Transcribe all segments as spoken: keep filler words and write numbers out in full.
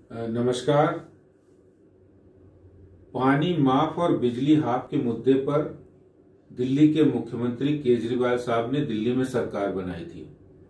नमस्कार। पानी माफ और बिजली हाफ के मुद्दे पर दिल्ली के मुख्यमंत्री केजरीवाल साहब ने दिल्ली में सरकार बनाई थी।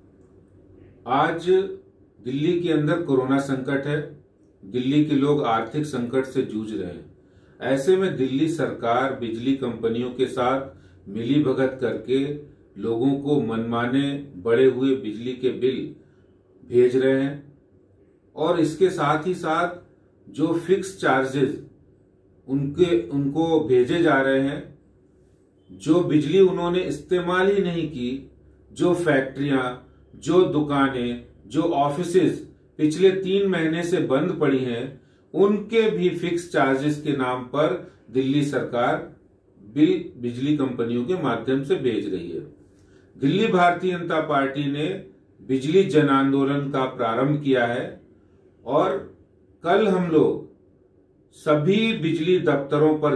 आज दिल्ली के अंदर कोरोना संकट है, दिल्ली के लोग आर्थिक संकट से जूझ रहे हैं। ऐसे में दिल्ली सरकार बिजली कंपनियों के साथ मिली भगत करके लोगों को मनमाने बढ़े हुए बिजली के बिल भेज रहे हैं और इसके साथ ही साथ जो फिक्स चार्जेस उनके उनको भेजे जा रहे हैं, जो बिजली उन्होंने इस्तेमाल ही नहीं की, जो फैक्ट्रियां, जो दुकानें, जो ऑफिसेज पिछले तीन महीने से बंद पड़ी हैं, उनके भी फिक्स चार्जेस के नाम पर दिल्ली सरकार बिल बिजली कंपनियों के माध्यम से भेज रही है। दिल्ली भारतीय जनता पार्टी ने बिजली जन आंदोलन का प्रारंभ किया है और कल हम लोग सभी बिजली दफ्तरों पर,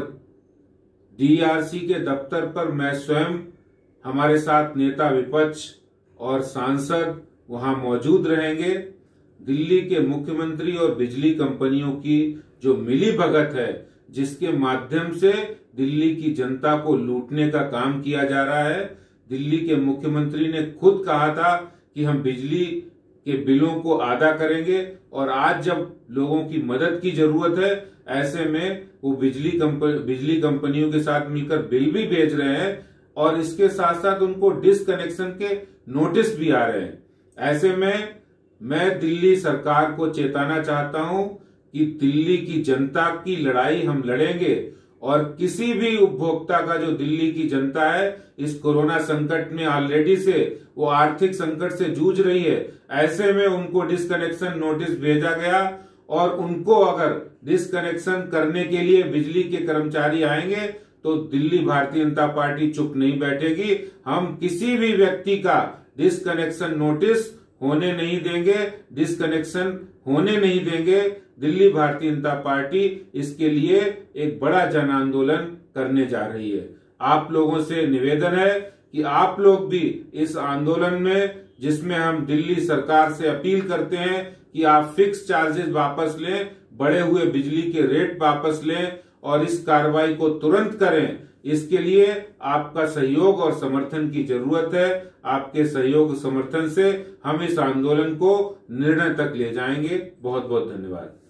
डीआरसी के दफ्तर पर मैं स्वयं, हमारे साथ नेता विपक्ष और सांसद वहां मौजूद रहेंगे। दिल्ली के मुख्यमंत्री और बिजली कंपनियों की जो मिली भगत है, जिसके माध्यम से दिल्ली की जनता को लूटने का काम किया जा रहा है। दिल्ली के मुख्यमंत्री ने खुद कहा था कि हम बिजली के बिलों को आधा करेंगे और आज जब लोगों की मदद की जरूरत है, ऐसे में वो बिजली कंपनी बिजली कंपनियों के साथ मिलकर बिल भी भेज रहे हैं और इसके साथ साथ उनको डिसकनेक्शन के नोटिस भी आ रहे हैं। ऐसे में मैं दिल्ली सरकार को चेताना चाहता हूं कि दिल्ली की जनता की लड़ाई हम लड़ेंगे और किसी भी उपभोक्ता का, जो दिल्ली की जनता है इस कोरोना संकट में ऑलरेडी से वो आर्थिक संकट से जूझ रही है, ऐसे में उनको डिसकनेक्शन नोटिस भेजा गया और उनको अगर डिसकनेक्शन करने के लिए बिजली के कर्मचारी आएंगे तो दिल्ली भारतीय जनता पार्टी चुप नहीं बैठेगी। हम किसी भी व्यक्ति का डिसकनेक्शन नोटिस होने नहीं देंगे, डिसकनेक्शन होने नहीं देंगे। दिल्ली भारतीय जनता पार्टी इसके लिए एक बड़ा जन आंदोलन करने जा रही है। आप लोगों से निवेदन है कि आप लोग भी इस आंदोलन में, जिसमें हम दिल्ली सरकार से अपील करते हैं कि आप फिक्स चार्जेस वापस लें, बढ़े हुए बिजली के रेट वापस लें और इस कार्रवाई को तुरंत करें। इसके लिए आपका सहयोग और समर्थन की जरूरत है। आपके सहयोग समर्थन से हम इस आंदोलन को निर्णय तक ले जाएंगे। बहुत बहुत धन्यवाद।